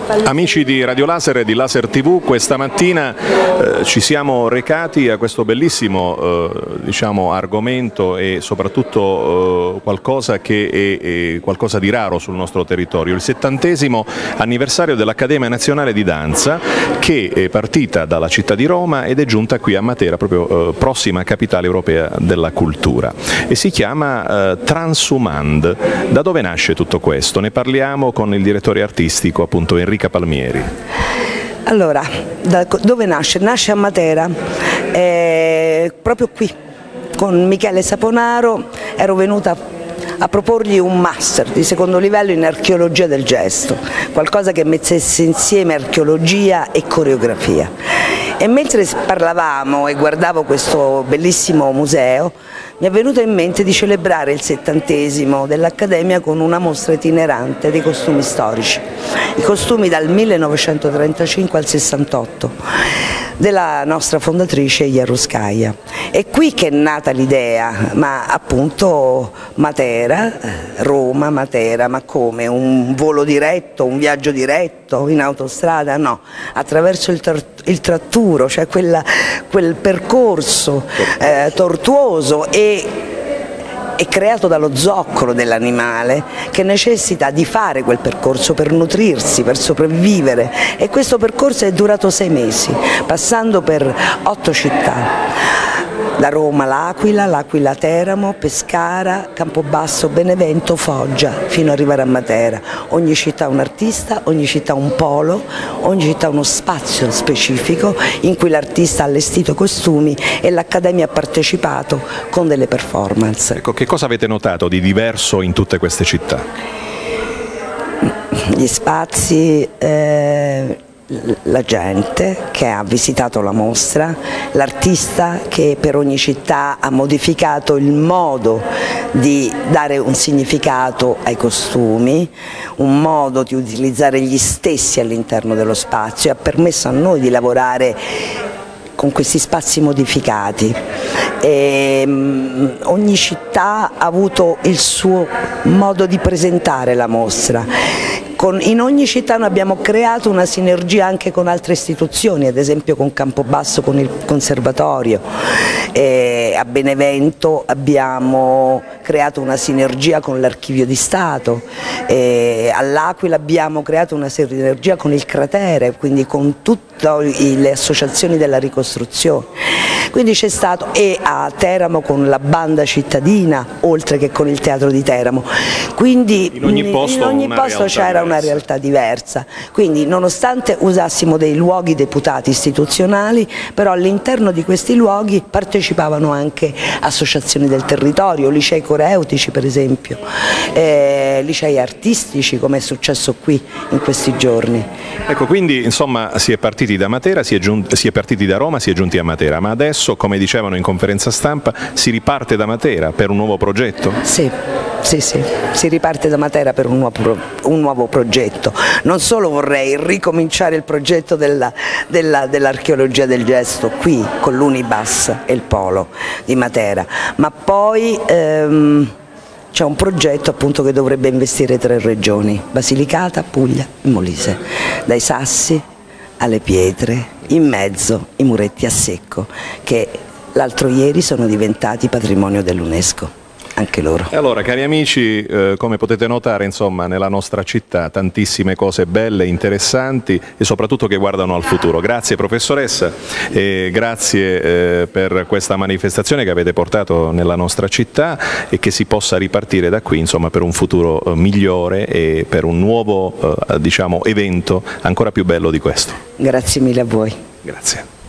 Amici di Radio Laser e di Laser TV, questa mattina ci siamo recati a questo bellissimo diciamo, argomento e soprattutto qualcosa che è qualcosa di raro sul nostro territorio, il 70° anniversario dell'Accademia Nazionale di Danza, che è partita dalla città di Roma ed è giunta qui a Matera, proprio prossima capitale europea della cultura, e si chiama Transumand. Da dove nasce tutto questo? Ne parliamo con il direttore artistico, appunto, Enrica Palmieri. Allora, da dove nasce? Nasce a Matera, proprio qui, con Michele Saponaro ero venuta a proporgli un master di secondo livello in archeologia del gesto, qualcosa che mettesse insieme archeologia e coreografia. E mentre parlavamo e guardavo questo bellissimo museo, mi è venuto in mente di celebrare il 70° dell'Accademia con una mostra itinerante dei costumi storici, i costumi dal 1935 al 68 della nostra fondatrice Jaruskaya. È qui che è nata l'idea, ma appunto Matera, Roma, Matera, ma come? Un volo diretto, un viaggio diretto in autostrada? No, attraverso il tratturo, cioè quel percorso tortuoso e creato dallo zoccolo dell'animale, che necessita di fare quel percorso per nutrirsi, per sopravvivere, e questo percorso è durato 6 mesi, passando per 8 città. Da Roma l'Aquila, l'Aquila Teramo, Pescara, Campobasso, Benevento, Foggia, fino ad arrivare a Matera. Ogni città un artista, ogni città un polo, ogni città uno spazio specifico in cui l'artista ha allestito costumi e l'Accademia ha partecipato con delle performance. Ecco, che cosa avete notato di diverso in tutte queste città? Gli spazi, la gente che ha visitato la mostra, l'artista che per ogni città ha modificato il modo di dare un significato ai costumi, un modo di utilizzare gli stessi all'interno dello spazio, e ha permesso a noi di lavorare con questi spazi modificati. Ogni città ha avuto il suo modo di presentare la mostra. In ogni città noi abbiamo creato una sinergia anche con altre istituzioni, ad esempio con Campobasso, con il Conservatorio, a Benevento abbiamo creato una sinergia con l'Archivio di Stato, all'Aquila abbiamo creato una sinergia con il Cratere, quindi con tutte le associazioni della ricostruzione. Quindi c'è stato, e a Teramo con la banda cittadina, oltre che con il Teatro di Teramo. Quindi in ogni posto c'era una realtà diversa. Quindi nonostante usassimo dei luoghi deputati istituzionali, però all'interno di questi luoghi partecipavano anche associazioni del territorio, licei coreutici per esempio, licei artistici, come è successo qui in questi giorni. Ecco, quindi insomma si è partiti da Matera, si è partiti da Roma, si è giunti a Matera, ma adesso, come dicevano in conferenza stampa, si riparte da Matera per un nuovo progetto? Sì, si riparte da Matera per un nuovo progetto. Non solo vorrei ricominciare il progetto dell'archeologia del gesto qui con l'Unibas e il Polo di Matera, ma poi c'è un progetto appunto che dovrebbe investire 3 regioni, Basilicata, Puglia e Molise, dai sassi alle pietre, in mezzo i muretti a secco, che l'altro ieri sono diventati patrimonio dell'UNESCO. Anche loro. E allora, cari amici, come potete notare, insomma, nella nostra città tantissime cose belle, interessanti e soprattutto che guardano al futuro. Grazie professoressa e grazie per questa manifestazione che avete portato nella nostra città, e che si possa ripartire da qui, insomma, per un futuro migliore e per un nuovo diciamo, evento ancora più bello di questo. Grazie mille a voi. Grazie.